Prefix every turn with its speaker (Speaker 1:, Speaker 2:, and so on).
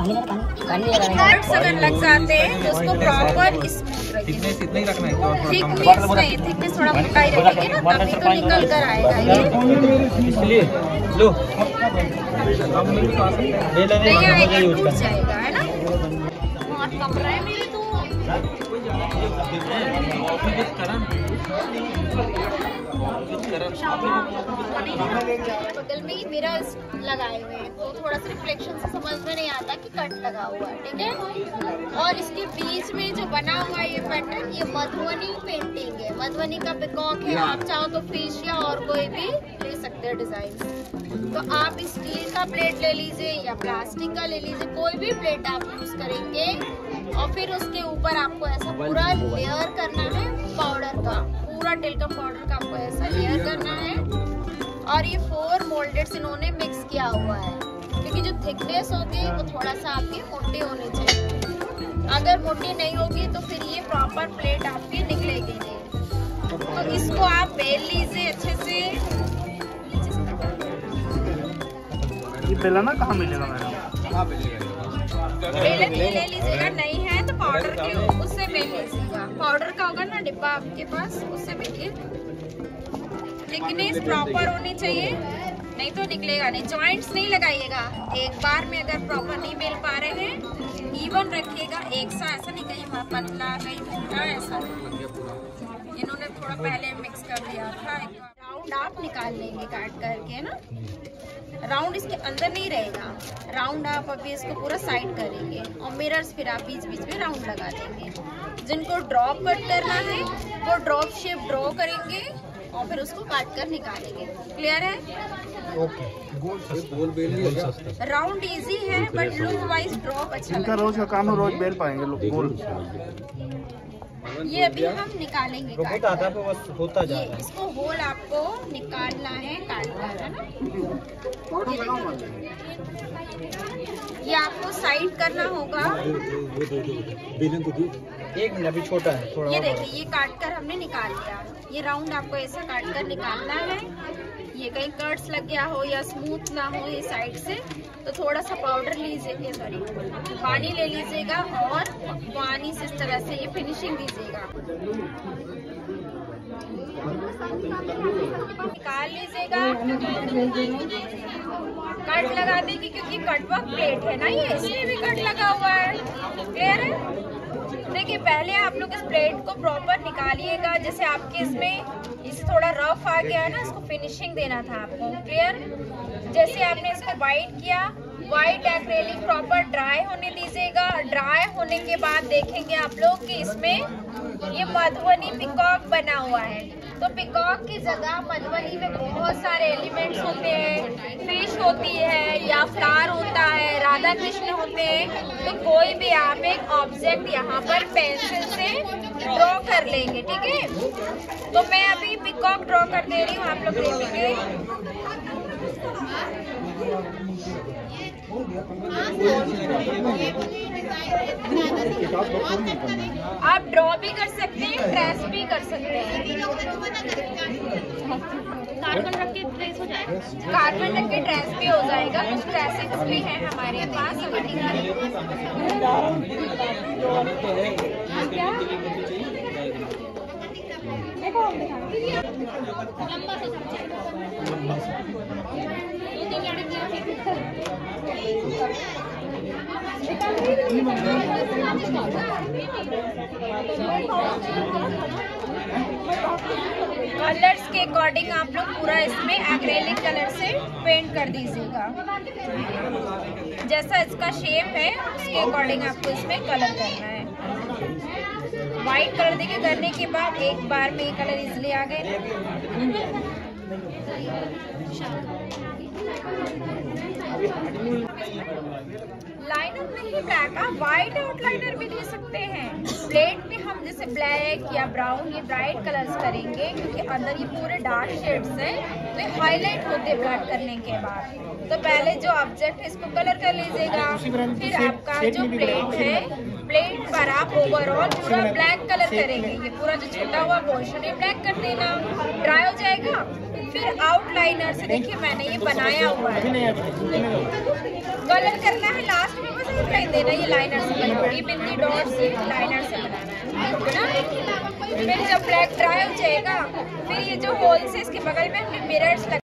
Speaker 1: Cuts अगर लग जाते हैं तो उसको प्रॉपर थिकनेस इतना ही रखना है, थिकनेस थोड़ा मोटा ही रखेंगे ना, तभी तो निकल कर आएगा ये।
Speaker 2: इसलिए लो
Speaker 1: नहीं आएगा, टूट जाएगा, है ना। और कमरा है मेरे तो बगल में ही मिरर्स लगाए हुए हैं, तो थोड़ा सा रिफ्लेक्शन से समझ में नहीं आता कि कट लगा हुआ है, ठीक है। और इसके बीच में जो बना हुआ है ये पैटर्न, ये मधुबनी पेंटिंग है, मधुबनी का पिकॉक है। आप चाहो तो फिश या और कोई भी ले सकते हैं डिजाइन। तो आप स्टील का प्लेट ले लीजिए या प्लास्टिक का ले लीजिए, कोई भी प्लेट आप यूज करेंगे। और फिर उसके ऊपर आपको ऐसा पूरा लेयर करना है पाउडर का, पूरा टेल्कम पाउडर का आपको ऐसा लेयर करना है। और ये 4 मोल्डेड्स इन्होंने मिक्स किया हुआ है, क्योंकि जो थिकनेस होती है वो थोड़ा सा आपकी मोटी होनी चाहिए। अगर मोटी नहीं होगी तो फिर ये प्रॉपर प्लेट आपकी निकलेगी नहीं। तो इसको आप बेल लीजिए अच्छे से।
Speaker 2: ये बेलना कहाँ मिलेगा मैडम?
Speaker 1: बेलन ये ले लीजिएगा, नहीं है तो पाउडर के उससे बेल लीजिएगा। पाउडर का होगा ना डिब्बा आपके पास, उससे बेलिए। थिकनेस प्रॉपर होनी चाहिए, नहीं तो निकलेगा नहीं। जॉइंट्स नहीं लगाइएगा, एक बार में अगर प्रॉपर नहीं बेल पा रहे हैं इवन रखिएगा, एक सा ऐसा नहीं कहीं पतला कहीं मोटा, ऐसा इन्होंने थोड़ा पहले मिक्स कर दिया था। राउंड आप निकाल लेंगे काट करके ना, राउंड इसके अंदर नहीं रहेगा। राउंड आप अभी इसको पूरा साइड करेंगे और मिरर्स फिर आप बीच बीच में राउंड लगा देंगे। जिनको ड्रॉप कट करना है वो ड्रॉप शेप ड्रॉ करेंगे और फिर उसको काट कर निकालेंगे। क्लियर है?
Speaker 2: गोल बेल
Speaker 1: राउंड इजी है बट लुक वाइज ड्रॉप अच्छा लगता है।
Speaker 2: रोज का काम है, रोज बेल पाएंगे लोग गोल।
Speaker 1: ये अभी हम निकालेंगे काट कर।
Speaker 2: बस होता जा रहा है।
Speaker 1: इसको होल आपको निकालना है काट कर, है ना। ये आपको साइड करना होगा।
Speaker 2: एक मिनट अभी छोटा है थोड़ा।
Speaker 1: ये देखिए, ये काट कर हमने निकाल लिया। ये राउंड आपको ऐसा काट कर निकालना है। ये कहीं कट्स लग गया हो या स्मूथ ना हो ये साइड से, तो थोड़ा सा पाउडर लीजिए, सॉरी पानी ले लीजिएगा और पानी से इस तरह से ये फिनिशिंग दीजिएगा। निकाल लीजिएगा, कट लगा देंगे क्योंकि कटवर्क प्लेट है ना ये, इसलिए भी कट लगा हुआ है। क्लियर है? देखिए पहले आप लोग इस प्लेट को प्रॉपर निकालिएगा। जैसे आपके इसमें इस थोड़ा रफ आ गया है ना, इसको फिनिशिंग देना था आपको। क्लियर? जैसे आपने इसको वाइट किया, वाइट एक्रेलिक प्रॉपर ड्राई होने दीजिएगा। ड्राई होने के बाद देखेंगे आप लोग कि इसमें ये मधुबनी पिकॉक बना हुआ है। तो पिकॉक की जगह मधुबनी में बहुत सारे एलिमेंट्स होते हैं, फिश होती है या फ्लावर होता है, राधा कृष्ण होते हैं। तो कोई भी आप एक ऑब्जेक्ट यहाँ पर पेंसिल से ड्रॉ कर लेंगे, ठीक है। तो मैं अभी पिकॉक ड्रॉ कर दे रही हूँ, आप लोग देखेंगे। आप ड्रॉ भी कर सकते हैं, ट्रेस भी कर सकते हैं। कार्बन रख के ट्रेस हो जाएगा, कार्बन रख के ट्रेस भी हो जाएगा। कुछ ट्रेसेस भी हैं हमारे पास। कलर्स के अकॉर्डिंग आप लोग पूरा इसमें एक्रेलिक कलर से पेंट कर दीजिएगा। जैसा इसका शेप है उसके अकॉर्डिंग आपको इसमें कलर करना है। व्हाइट कलर देखिए करने के बाद एक बार में ये कलर इजीली आ गए। लाइनर नहीं ब्लैक, आप व्हाइट आउटलाइनर भी दे सकते हैं। प्लेट में हम जैसे ब्लैक या ब्राउन ये ब्राइट कलर्स करेंगे क्योंकि अंदर ये पूरे डार्क शेड्स हैं, तो हाईलाइट होते ब्लड करने के बाद। तो पहले जो ऑब्जेक्ट है इसको कलर कर लीजिएगा। फिर आपका जो प्लेट है, प्लेट पर आप ओवरऑल पूरा ब्लैक कलर करेंगे। ये पूरा जो छुटा हुआ पोर्शन है ब्लैक कर देना, ड्राई हो जाएगा। फिर आउटलाइनर से देखिए मैंने ये बनाया हुआ है, कलर करना है लास्ट में बस
Speaker 3: आउटलाइन देना, ये लाइनर से बनाओगी, बिंदी डॉट्स लाइनर से बनाना है ना। फिर जब ब्लैक ड्राई हो जाएगा, फिर ये जो होल्स है इसके बगल में मिरर्स